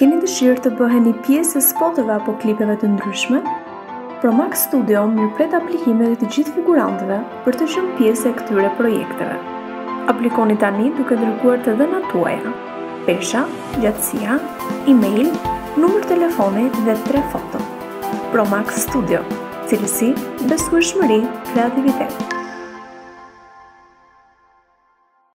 Keni dëshirë të bëheni pjesë e spoteve apo klipeve të ndryshme? Promax Studio mirëpret aplikimet e të gjithë figurantëve për të qenë pjesë e këtyre projekteve. Aplikoni tani duke dërguar të dhënat tuaja: pesha, gjatësia, email, numër telefoni dhe 3 foto. Promax Studio, cilësi, besueshmëri, kreativitet.